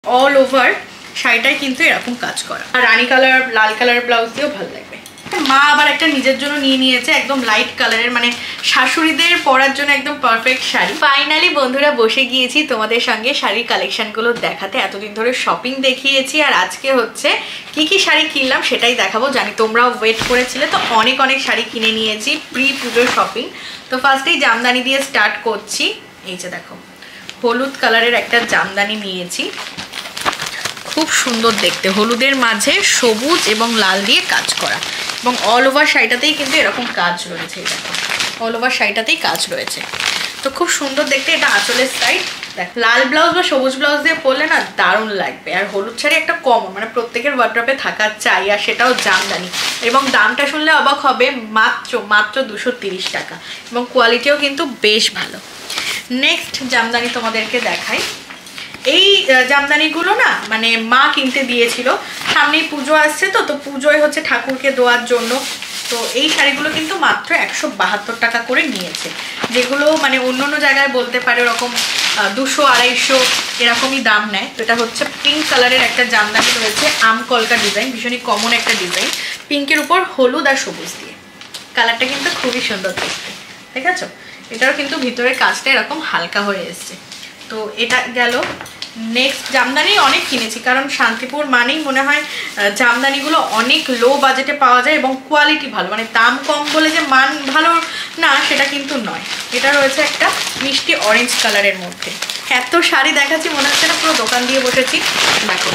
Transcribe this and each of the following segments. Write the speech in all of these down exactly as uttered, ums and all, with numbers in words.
All over শাড়িটাই কিন্তু এরকম কাজ করা। আর রানী কালার লাল কালার ব্লাউজ দিয়েও ভালো লাগবে। মা আবার একটা নিজের জন্য নিয়ে নিয়েছে একদম লাইট কালারের, মানে শাশুড়িদের পরার জন্য একদম পারফেক্ট শাড়ি। ফাইনালি বন্ধুরা বসে গিয়েছি তোমাদের সঙ্গে শাড়ির কালেকশনগুলো দেখাতে। এতদিন ধরে শপিং দেখিয়েছি আর আজকে হচ্ছে কি কি শাড়ি কিনলাম সেটাই দেখাবো। জানি তোমরাও ওয়েট করেছিলে, তো অনেক অনেক শাড়ি কিনে নিয়েছি প্রি পুজোর শপিং। তো ফার্স্টেই জামদানি দিয়ে স্টার্ট করছি। এই যে দেখো হলুদ কালারের একটা জামদানি নিয়েছি, খুব সুন্দর দেখতে, হলুদের মাঝে সবুজ এবং লাল দিয়ে কাজ করা এবং অল ওভার শাড়িটাতেই কিন্তু এরকম কাজ রয়েছে। দেখো অল ওভার শাড়িটাতেই কাজ রয়েছে, তো খুব সুন্দর দেখতে। এটা আঁচলের সাইড। দেখ লাল ব্লাউজ বা সবুজ ব্লাউজ দিয়ে পরলে না দারুণ লাগবে। আর হলুদ শাড়ি একটা কমন, মানে প্রত্যেকের ওয়ার্ড্রপে থাকার চাই, আর সেটাও জামদানি। এবং দামটা শুনলে অবাক হবে, মাত্র মাত্র দুশো তিরিশ টাকা এবং কোয়ালিটিও কিন্তু বেশ ভালো। নেক্সট জামদানি তোমাদেরকে দেখাই। এই জামদানিগুলো না মানে মা কিনতে দিয়েছিল, সামনেই পুজো আসছে তো তো পুজোয় হচ্ছে ঠাকুরকে দেওয়ার জন্য। তো এই শাড়িগুলো কিন্তু মাত্র একশো বাহাত্তর টাকা করে নিয়েছে, যেগুলো মানে অন্য অন্য জায়গায় বলতে পারে ওরকম দুশো আড়াইশো এরকমই দাম নেয়। তো এটা হচ্ছে পিঙ্ক কালারের একটা জামদানি রয়েছে, আম কলকা ডিজাইন, ভীষণই কমন একটা ডিজাইন, পিঙ্কের উপর হলুদ আর সবুজ দিয়ে। কালারটা কিন্তু খুবই সুন্দর দেখতে, ঠিক আছে। এটাও কিন্তু ভিতরের কাজটা এরকম হালকা হয়ে এসছে। তো এটা গেল। নেক্সট জামদানি অনেক কিনেছি, কারণ শান্তিপুর মানেই মনে হয় জামদানিগুলো অনেক লো বাজেটে পাওয়া যায় এবং কোয়ালিটি ভালো, মানে দাম কম বলে যে মান ভালো না সেটা কিন্তু নয়। এটা রয়েছে একটা মিষ্টি অরেঞ্জ কালারের মধ্যে। এত শাড়ি দেখাচ্ছি মনে হচ্ছে না পুরো দোকান দিয়ে বসেছি। দেখো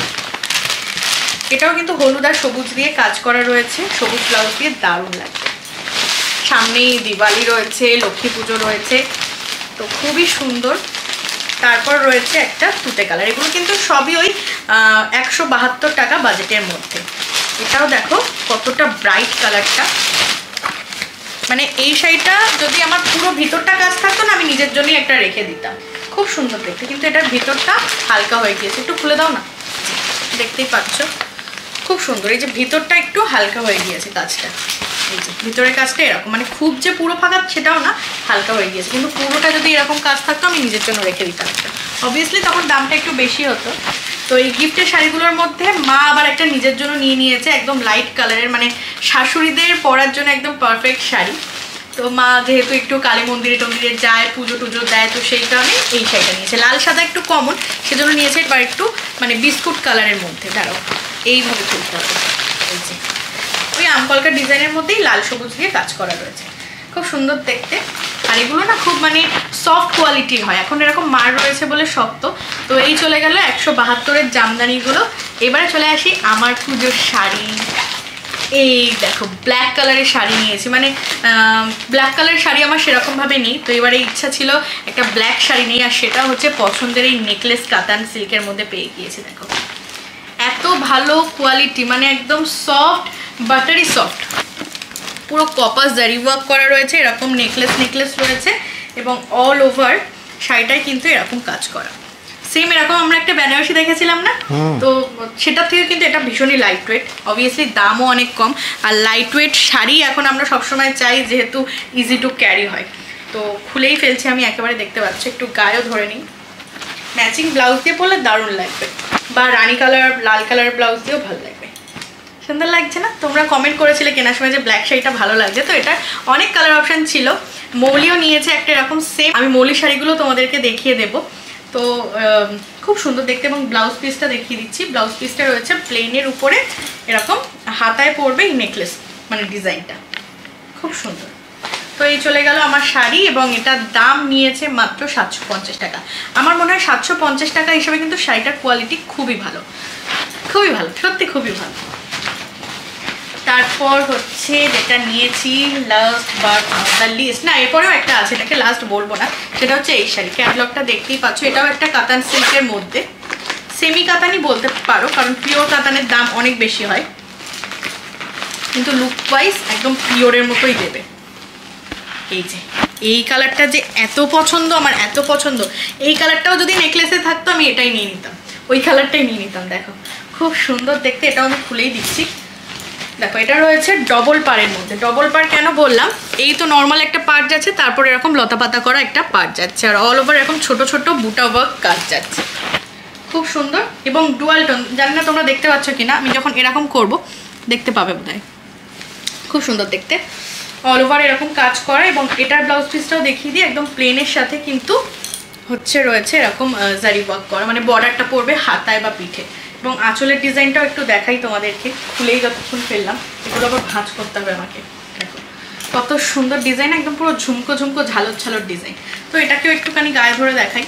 এটাও কিন্তু হলুদ আর সবুজ দিয়ে কাজ করা রয়েছে, সবুজ ব্লাউজ দিয়ে দারুণ লাগবে। সামনেই দিওয়ালি রয়েছে, লক্ষ্মী পুজো রয়েছে, তো খুবই সুন্দর। তারপর রয়েছে একটা তুতে কালার, এগুলো কিন্তু সবই ওই একশো বাহাত্তর টাকা বাজেটের মধ্যে। এটাও দেখো কতটা ব্রাইট কালারটা, মানে এই শাড়িটা যদি আমার পুরো ভিতরটা কাজ থাকতো না আমি নিজের জন্যই একটা রেখে দিতাম, খুব সুন্দর দেখতে। কিন্তু এটার ভিতরটা হালকা হয়ে গিয়েছে, একটু খুলে দাও না, দেখতেই পাচ্ছ খুব সুন্দর। এই যে ভিতরটা একটু হালকা হয়ে গিয়েছে কাজটা, এই যে ভিতরের কাজটা এরকম, মানে খুব যে পুরো ফাঁকা সেটাও না, হালকা হয়ে গিয়েছে। কিন্তু পুরোটা যদি এরকম কাজ থাকতো আমি নিজের জন্য রেখে দিতাম একটা, অবভিয়াসলি তখন দামটা একটু বেশি হতো। তো এই গিফটের শাড়িগুলোর মধ্যে মা আবার একটা নিজের জন্য নিয়ে নিয়েছে একদম লাইট কালারের, মানে শাশুড়িদের পরার জন্য একদম পারফেক্ট শাড়ি। তো মা যেহেতু একটু কালী মন্দিরে টন্দিরে যায়, পুজো টুজো দেয়, তো সেই কারণে এই শাড়িটা নিয়েছে। লাল সাদা একটু কমন, সেজন্য নিয়েছে এবার একটু মানে বিস্কুট কালারের মধ্যে। দাঁড়াও এইভাবে তুলতে হবে, এই যে ওই আমকলকা ডিজাইনের মধ্যেই লাল সবুজ দিয়ে কাজ করা রয়েছে, খুব সুন্দর দেখতে। আর এগুলো না খুব মানে সফট কোয়ালিটির হয়, এখন এরকম মার রয়েছে বলে শক্ত। তো এই চলে গেল একশো বাহাত্তরের জামদানিগুলো। এবারে চলে আসি আমার পুজোর শাড়ি। এই দেখো ব্ল্যাক কালারের শাড়ি নিয়েছি, মানে ব্ল্যাক কালারের শাড়ি আমার সেরকমভাবে নেই, তো এবারে ইচ্ছা ছিল একটা ব্ল্যাক শাড়ি নেই, আর সেটা হচ্ছে পছন্দের এই নেকলেস কাতান সিল্কের মধ্যে পেয়ে গিয়েছি। দেখো এত ভালো কোয়ালিটি, মানে একদম সফট বাটারি সফট, পুরো কপাস জারি ওয়ার্ক করা রয়েছে, এরকম নেকলেস নেকলেস রয়েছে এবং অল ওভার শাড়িটাই কিন্তু এরকম কাজ করা। সেম এরকম আমরা একটা বেনারসি দেখেছিলাম না, তো সেটার থেকে কিন্তু এটা ভীষণই লাইট ওয়েট, অবভিয়াসলি দামও অনেক কম। আর লাইট ওয়েট শাড়ি এখন আমরা সবসময় চাই যেহেতু ইজি টু ক্যারি হয়। তো খুলেই ফেলছি আমি একেবারে, দেখতে পাচ্ছি একটু গায়েও ধরে নিই। ম্যাচিং ব্লাউজ দিয়ে পরলে দারুণ লাগবে, বা রানী কালার লাল কালার ব্লাউজ দিয়েও ভালো লাগবে। সুন্দর লাগছে না? তোমরা কমেন্ট করেছিলে কেনার সময় যে ব্ল্যাক শাড়িটা ভালো লাগছে, তো এটা অনেক কালার অপশান ছিল। মৌলিও নিয়েছে একটা এরকম সেম, আমি মৌলি শাড়িগুলো তোমাদেরকে দেখিয়ে দেবো। তো খুব সুন্দর দেখতে, এবং ব্লাউজ পিসটা দেখিয়ে দিচ্ছি। ব্লাউজ পিসটা রয়েছে প্লেনের উপরে এরকম হাতায় পড়বে এই নেকলেস মানে ডিজাইনটা, খুব সুন্দর। তো এই চলে গেল আমার শাড়ি, এবং এটার দাম নিয়েছে মাত্র সাতশো পঞ্চাশ টাকা। আমার মনে হয় সাতশো পঞ্চাশ টাকা হিসেবে কিন্তু শাড়িটার কোয়ালিটি খুবই ভালো, খুবই ভালো, সত্যি খুবই ভালো। তারপর হচ্ছে যেটা নিয়েছি last but not the least, না এরপরেও একটা আছে, এটাকে লাস্ট বলবো না, সেটা হচ্ছে এই শাড়ি। ক্যাটলগটা দেখতেই পাচ্ছ, এটাও একটা কাতান সিল্কের মধ্যে, সেমি কাতানই বলতে পারো, কারণ পিওর কাতানের দাম অনেক বেশি হয়, কিন্তু লুক ওয়াইজ একদম পিওরের মতোই দেবে। এই যে এই কালারটা যে এত পছন্দ আমার, এত পছন্দ, এই কালারটাও যদি নেকলেসে থাকতো আমি এটাই নিয়ে নিতাম, ওই কালারটাই নিয়ে নিতাম। দেখো খুব সুন্দর দেখতে, এটাও আমি খুলেই দিচ্ছি। দেখো এটা রয়েছে ডবল পাড়ের মধ্যে। ডবল পাড় কেন বললাম, এই তো নর্মাল একটা পাড় যাচ্ছে, তারপর এরকম লতা পাতা করা একটা পাড় যাচ্ছে, আর অল ওভার এরকম ছোট ছোট বুটা ওয়ার্ক কাজ যাচ্ছে, খুব সুন্দর এবং ডুয়াল টোন, জানি না তোমরা দেখতে পাচ্ছ কিনা, আমি যখন এরকম করব দেখতে পাবে বোধহয়। খুব সুন্দর দেখতে, অল ওভার এরকম কাজ করা। এবং এটার ব্লাউজ পিসটাও দেখিয়ে দিই, একদম প্লেনের সাথে কিন্তু হচ্ছে রয়েছে এরকম জারি ওয়ার্ক করা, মানে বর্ডারটা পড়বে হাতায় বা পিঠে। এবং আঁচলের ডিজাইনটাও একটু দেখাই তোমাদেরকে, খুলেই যতক্ষণ ফেললাম, এগুলো আবার ভাঁজ করতে হবে আমাকে। দেখো কত সুন্দর ডিজাইন, একদম পুরো ঝুমকো ঝুমকো ঝালর ঝালর ডিজাইন। তো এটাকেও একটুখানি গায়ে ধরে দেখাই।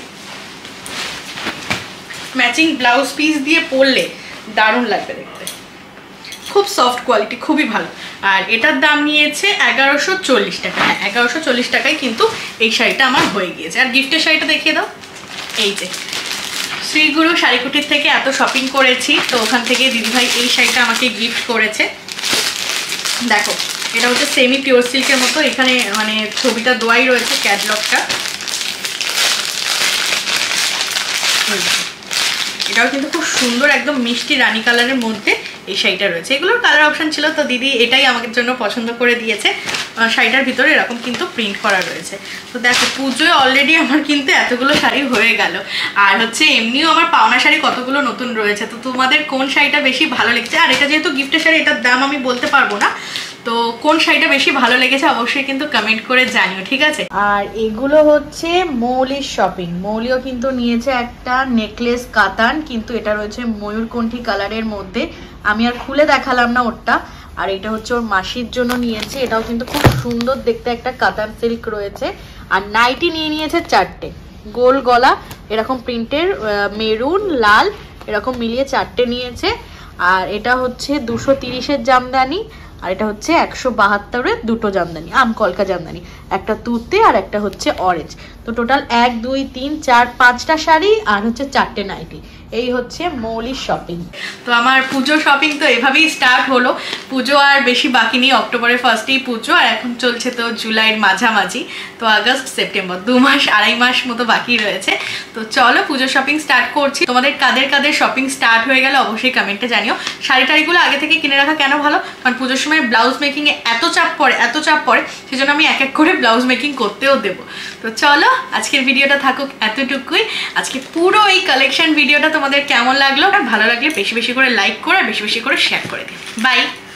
ম্যাচিং ব্লাউজ পিস দিয়ে পরলে দারুণ লাগবে দেখতে, খুব সফট কোয়ালিটি, খুবই ভালো। আর এটার দাম নিয়েছে এগারোশো চল্লিশ টাকা। হ্যাঁ, এগারোশো চল্লিশ টাকায় কিন্তু এই শাড়িটা আমার হয়ে গিয়েছে। আর গিফটের শাড়িটা দেখিয়ে দাও। এই যে শ্রীগুরু শাড়িকুটির থেকে এত শপিং করেছি, তো ওখান থেকে দিদিভাই এই শাড়িটা আমাকে গিফট করেছে। দেখো এটা হচ্ছে সেমি পিওর সিল্কের মতো, এখানে মানে ছবিটা দোয়াই রয়েছে, ক্যাটলগটা। এটাও কিন্তু খুব সুন্দর, একদম মিষ্টি রানী কালারের মধ্যে এই শাড়িটা রয়েছে। এগুলোর কালার অপশন ছিল, তো দিদি এটাই আমাদের জন্য পছন্দ করে দিয়েছে। শাড়িটার ভিতরে এরকম কিন্তু প্রিন্ট করা রয়েছে। তো দেখো পুজোয় অলরেডি আমার কিন্তু এতগুলো শাড়ি হয়ে গেল। আর হচ্ছে এমনিও আমার পাওনা শাড়ি কতগুলো নতুন রয়েছে। তো তোমাদের কোন শাড়িটা বেশি ভালো লেগেছে, আর এটা যেহেতু গিফটের শাড়ি, এটার দাম আমি বলতে পারবো না, তো কোন শাড়িটা বেশি ভালো লেগেছে অবশ্যই কিন্তু কমেন্ট করে জানিও, ঠিক আছে। আর এগুলো হচ্ছে মৌলির শপিং। মৌলিও কিন্তু নিয়েছে একটা নেকলেস কাতান, কিন্তু এটা রয়েছে ময়ূরকণ্ঠী কালারের মধ্যে। আমি আর খুলে দেখালাম না ওরটা। আর এটা হচ্ছে ওর মাসির জন্য নিয়েছে, এটাও কিন্তু খুব সুন্দর দেখতে একটা কাতান সিল্ক রয়েছে। আর নাইটি নিয়ে নিয়েছে চারটে, গোল গলা এরকম প্রিন্টের, মেরুন লাল এরকম মিলিয়ে চারটে নিয়েছে। আর এটা হচ্ছে দুশো তিরিশের জামদানি, আর এটা হচ্ছে একশো বাহাত্তরের দুটো জামদানি, আম কলকা জামদানি, একটা তুতে আর একটা হচ্ছে অরেঞ্জ। তো টোটাল এক দুই তিন চার পাঁচটা শাড়ি আর হচ্ছে চারটে নাইটি। এই হচ্ছে মৌলির শপিং। তো আমার পুজো শপিং তো এভাবেই স্টার্ট হলো। পুজো আর বেশি বাকি নেই, অক্টোবরের ফার্স্টেই পুজো, আর এখন চলছে তো জুলাইয়ের মাঝামাঝি, তো আগস্ট সেপ্টেম্বর দু মাস আড়াই মাস মতো বাকি রয়েছে। তো চলো পুজো শপিং স্টার্ট করছি। তোমাদের কাদের কাদের শপিং স্টার্ট হয়ে গেলে অবশ্যই কমেন্টে জানিও। শাড়ি টাড়িগুলো আগে থেকে কিনে রাখা কেন ভালো, কারণ পুজোর সময় ব্লাউজ মেকিংয়ে এত চাপ পড়ে এত চাপ পড়ে সেজন্য আমি এক এক করে ব্লাউজ মেকিং করতেও দেবো। তো চলো আজকের ভিডিওটা থাকুক এতটুকুই। আজকে পুরো এই কালেকশন ভিডিওটা তোমাদের কেমন লাগলো, আর ভালো লাগলে বেশি বেশি করে লাইক করে আর বেশি বেশি করে শেয়ার করে দিও। বাই।